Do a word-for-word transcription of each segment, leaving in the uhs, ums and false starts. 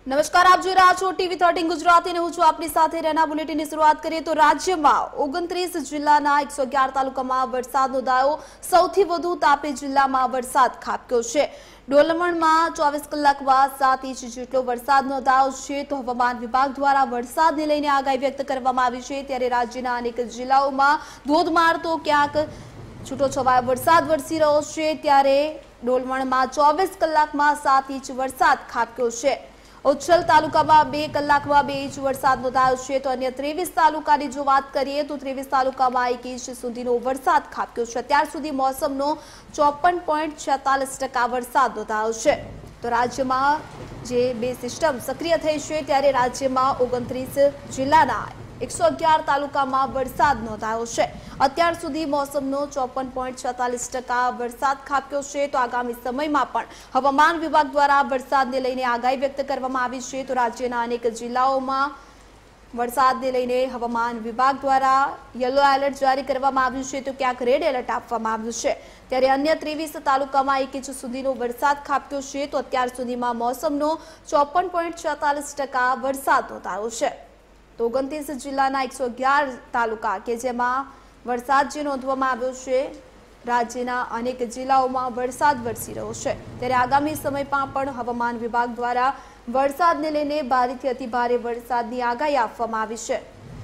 નમસ્કાર, આપ જોઈ રહ્યા છો ટીવી થર્ટીન ગુજરાતી ને હું છું આપની સાથે રેના। બુલેટિનની શરૂઆત કરીએ તો રાજ્યમાં ઓગણત્રીસ જિલ્લાના એકસો અગિયાર તાલુકામાં વરસાદ નોંધાયો। સૌથી વધુ તાપી જિલ્લામાં વરસાદ ખાબક્યો છે। ડોલવણમાં ચોવીસ કલાકમાં સાત ઇંચ જેટલો વરસાદ નોંધાયો છે। તો હવામાન વિભાગ દ્વારા વરસાદને લઈને આગાહી વ્યક્ત કરવામાં આવી છે। ત્યારે રાજ્યના અનેક જિલ્લાઓમાં ધોધમાર તો ક્યાંક છૂટોછવાયો વરસાદ વરસી રહ્યો છે। ત્યારે ડોલવણમાં ચોવીસ કલાકમાં સાત ઇંચ વરસાદ ખાબક્યો છે। ઉચ્છલ તાલુકામાં બે કલાકમાં બે ઇંચ વરસાદ નોંધાયો છે। તો અન્ય ત્રેવીસ તાલુકાની જો વાત કરીએ તો ત્રેવીસ તાલુકામાં એક ઇંચ સુધીનો વરસાદ ખાબક્યો છે। અત્યાર સુધી મોસમનો ચોપન પોઈન્ટ છેતાલીસ ટકા વરસાદ નોંધાયો છે। તો રાજ્યમાં જે બે સિસ્ટમ સક્રિય થઈ છે ત્યારે રાજ્યમાં ઓગણત્રીસ જિલ્લાના એકસો અગિયાર તાલુકામાં વરસાદ નોંધાયો છે। અત્યાર સુધી મોસમનો ચોપન પોઈન્ટ છેતાલીસ ટકા વરસાદ ખાબક્યો છે। તો આગામી સમયમાં પણ હવામાન વિભાગ દ્વારા વરસાદને લઈને આગાહી વ્યક્ત કરવામાં આવી છે। તો રાજ્યના અનેક જિલ્લાઓમાં વરસાદને લઈને હવામાન વિભાગ દ્વારા યલો એલર્ટ જારી કરવામાં આવ્યું છે, તો ક્યાંક રેડ એલર્ટ આપવામાં આવ્યું છે। ત્યારે અન્ય ત્રેવીસ તાલુકામાં એક ઇંચ સુધીનો વરસાદ ખાબક્યો છે। તો અત્યાર સુધીમાં મોસમનો ચોપન પોઈન્ટ છેતાલીસ ટકા વરસાદ નોંધાયો છે। તો ઓગણત્રીસ જિલ્લાના એકસો અગિયાર તાલુકા કે જેમાં વરસાદ જે નોંધવામાં આવ્યો છે, રાજ્યના અનેક જિલ્લાઓમાં વરસાદ વરસી રહ્યો છે। ત્યારે આગામી સમયમાં પણ હવામાન વિભાગ દ્વારા વરસાદને લઈને ભારેથી અતિભારે વરસાદની આગાહી આપવામાં આવી છે।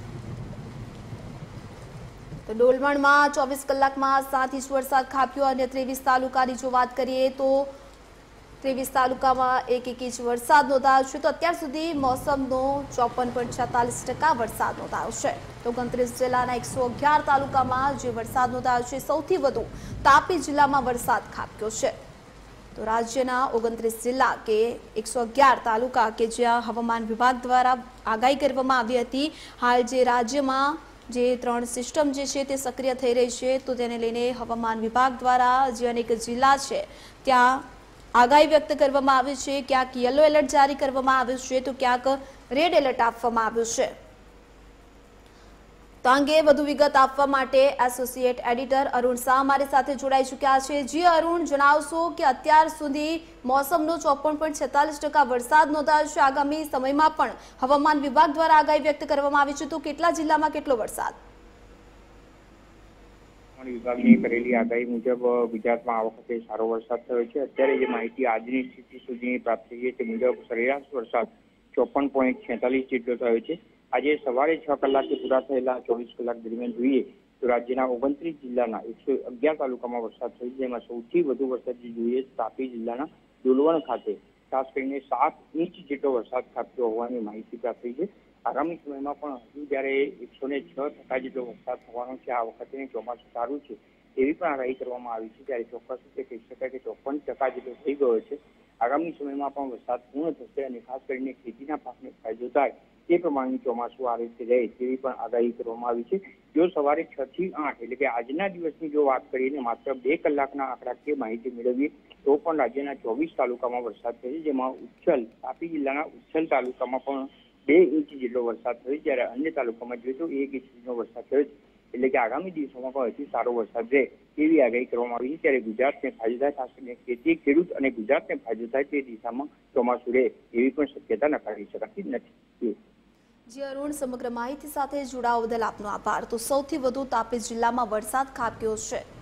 તો ડોલવણમાં ચોવીસ કલાકમાં સાત ઇંચ વરસાદ ખાબક્યો। અને ત્રેવીસ તાલુકાની જો વાત કરીએ તો ત્રેવીસ તાલુકામાં એક એક ઇંચ વરસાદ નોંધાયો છે। તો અત્યાર સુધી મોસમનો ચોપન પોઈન્ટ છેતાલીસ ટકા વરસાદ નોંધાયો છે। તો ઓગણત્રીસ જિલ્લાના એકસો અગિયાર તાલુકામાં જે વરસાદ નોંધાયો છે, સૌથી વધુ તાપી જિલ્લામાં વરસાદ ખાબક્યો છે। તો રાજ્યના ઓગણત્રીસ જિલ્લા કે એકસો અગિયાર તાલુકા કે જ્યાં હવામાન વિભાગ દ્વારા આગાહી કરવામાં આવી હતી, હાલ જે રાજ્યમાં જે ત્રણ સિસ્ટમ જે છે તે સક્રિય થઈ રહી છે, તો તેને લઈને હવામાન વિભાગ દ્વારા જે અનેક જિલ્લા છે ત્યાં આગાહી વ્યક્ત કરવામાં આવી છે। ક્યાંક યલો એલર્ટ જારી કરવામાં આવ્યું છે, તો ક્યાંક રેડ એલર્ટ આપવામાં આવ્યું છે। તો અંગે વધુ વિગત આપવા માટે એસોસિએટ એડિટર અરુણ શાહ અમારી સાથે જોડાઈ ચૂક્યા છે। જી અરુણ, જણાવશો કે અત્યાર સુધી મોસમનો ચોપન પોઈન્ટ છેતાલીસ ટકા વરસાદ નોંધાયો છે। આગામી સમયમાં પણ હવામાન વિભાગ દ્વારા આગાહી વ્યક્ત કરવામાં આવી છે, તો કેટલા જિલ્લામાં કેટલો વરસાદ? વિભાગની કરેલી આગાહી મુજબ ગુજરાતમાં આ વખતે સારો વરસાદ થયો છે। અત્યારે જે માહિતી આજની સ્થિતિ સુધીની પ્રાપ્ત થઈ છે તે મુજબ સરેરાશ વરસાદ ચોપન પોઈન્ટ છેતાલીસ જેટલો થયો છે। આજે સવારે છ કલાકે પૂરા થયેલા ચોવીસ કલાક દરમિયાન જોઈએ તો રાજ્યના ઓગણત્રીસ જિલ્લાના એકસો અગિયાર તાલુકામાં વરસાદ થયો છે, જેમાં સૌથી વધુ વરસાદ જોઈએ તાપી જિલ્લાના ડોલવણ ખાતે ખાસ કરીને સાત ઇંચ જેટલો વરસાદ ખાબક્યો હોવાની માહિતી પ્રાપ્ત થઈ છે। આગામી સમયમાં પણ હજુ જ્યારે એકસો ને છ ટકા જેટલો વરસાદ થવાનો છે, આ વખતે ચોમાસું સારું છે એવી પણ આગાહી કરવામાં આવી છે। ત્યારે ચોક્કસ રીતે કહી શકાય કે ચોપન ટકા જેટલો થઈ ગયો છે। આગામી સમયમાં પણ વરસાદ પૂર્ણ થશે અને ખાસ કરીને ખેતીના પાકને ફાયદો થાય તે પ્રમાણે ચોમાસું આ રીતે રહે તેવી પણ આગાહી કરવામાં આવી છે। જો સવારે છ થી આઠ એટલે કે આજના દિવસની જો વાત કરીએ માત્ર બે કલાકના આંકડાકીય માહિતી મેળવીએ તો પણ રાજ્યના ચોવીસ તાલુકામાં વરસાદ થયો છે, જેમાં ઉચ્છલ તાપી જિલ્લાના ઉચ્છલ તાલુકામાં પણ બે ઇંચ જેટલો વરસાદ થયો, જ્યારે અન્ય તાલુકામાં જોઈએ તો એક ઇંચ જેટલો વરસાદ થયો છે। એટલે કે આગામી દિવસોમાં પણ હજી સારો વરસાદ રહે તેવી આગાહી કરવામાં આવી છે। ત્યારે ગુજરાતને ફાયદો થાય, ખાસ કરીને ખેતી ખેડૂત અને ગુજરાતને ફાયદો થાય તે દિશામાં ચોમાસું રહે એવી પણ શક્યતા નકારી શકાતી નથી। જી અરુણ, સમગ્ર માહિતી સાથે જોડાવા બદલ આપનો આભાર। તો સૌથી વધુ તાપી જિલ્લામાં વરસાદ ખાબક્યો છે।